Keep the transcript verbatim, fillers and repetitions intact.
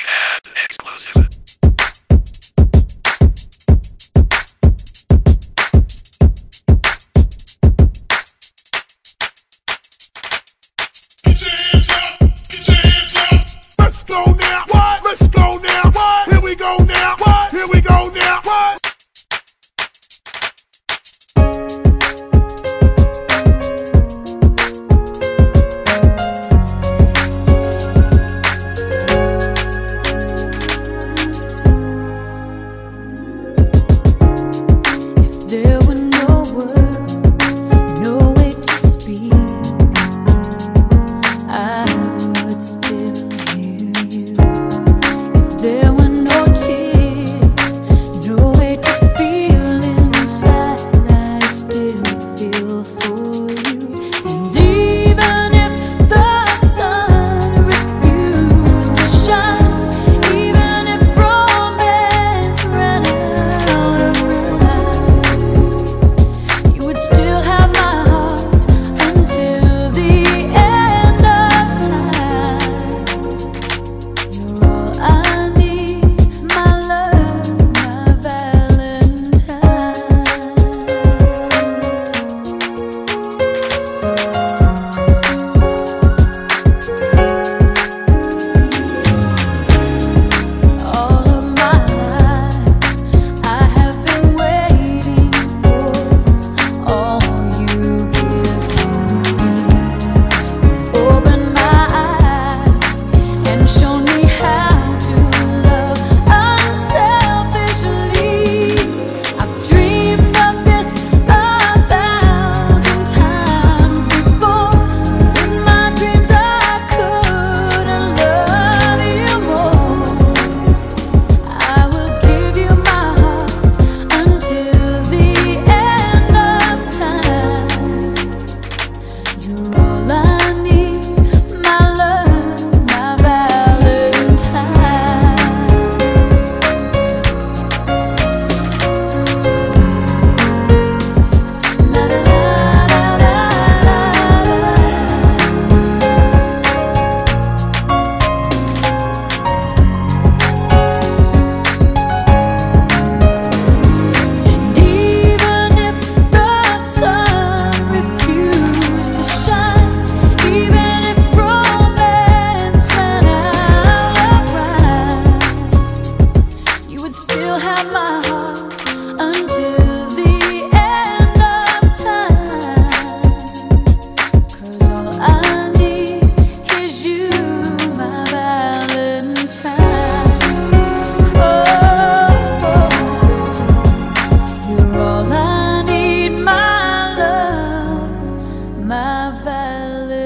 Cat exclusive. Let's go now. What? Let's go now. What? Here we go now. What? Here we go now. What? There were no words, no way to speak. I would still hear you. If there were no tears, no way to feel inside, I'd still feel for you. And even if the sun refused to shine, even if romance ran out of light, you would still have my heart until the end of time. You're all I need, my love, my Valentine. All of my life I have been waiting for all you give to me. You've opened my eyes and shown me how to love unselfishly. I've dreamed of this a thousand times before, but in my dreams I couldn't love you more. I will give you my heart until the end of time. You're all I need, my love, my Valentine. La la la la la. And even if the sun refused to shine, even if romance ran out of rhyme, you would still have my heart until the end of time. 'Cause all I need is you, my Valentine. Oh, you're all I need, my love, my Valentine.